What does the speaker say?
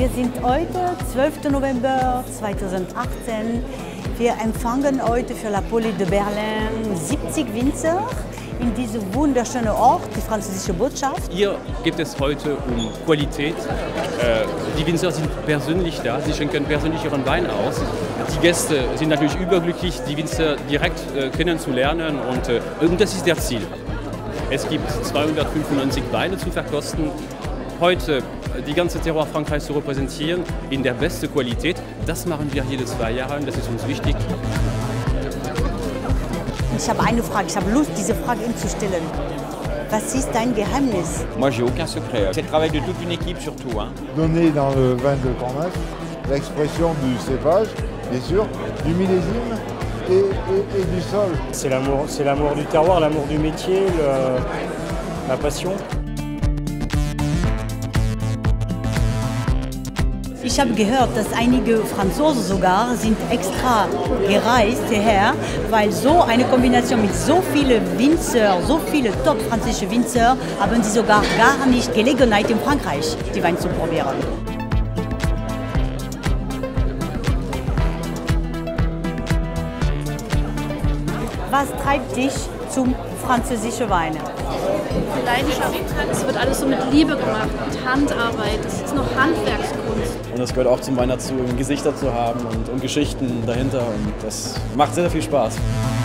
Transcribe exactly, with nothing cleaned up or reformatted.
Wir sind heute, zwölfter November zweitausendachtzehn. Wir empfangen heute für La Police de Berlin siebzig Winzer in diesem wunderschönen Ort, die französische Botschaft. Hier geht es heute um Qualität. Die Winzer sind persönlich da, sie schenken persönlich ihren Wein aus. Die Gäste sind natürlich überglücklich, die Winzer direkt kennenzulernen und das ist der Ziel. Es gibt zweihundertfünfundneunzig Weine zu verkosten. Heute die ganze Terroir Frankreichs zu repräsentieren in der besten Qualität, das machen wir jede zwei Jahre und das ist uns wichtig. Ich habe eine Frage, ich habe Lust, diese Frage Ihnen zu stellen. Was ist dein Geheimnis? Moi, j'ai aucun secret. C'est le travail de toute une équipe surtout. Hein. Donner dans le vin de Cornas l'expression du cépage, bien sûr, du millésime et, et, et du sol. C'est l'amour, c'est l'amour du terroir, l'amour du métier, le, la passion. Ich habe gehört, dass einige Franzosen sogar sind extra gereist hierher, weil so eine Kombination mit so vielen Winzer, so viele top französische Winzer, haben sie sogar gar nicht Gelegenheit in Frankreich, die Wein zu probieren. Was treibt dich zum französischen Wein? Leidenschaft. Es wird alles so mit Liebe gemacht, mit Handarbeit. Das ist noch Handwerkskunst. Und das gehört auch zum Wein dazu, Gesichter zu haben und, und Geschichten dahinter. Und das macht sehr, sehr viel Spaß.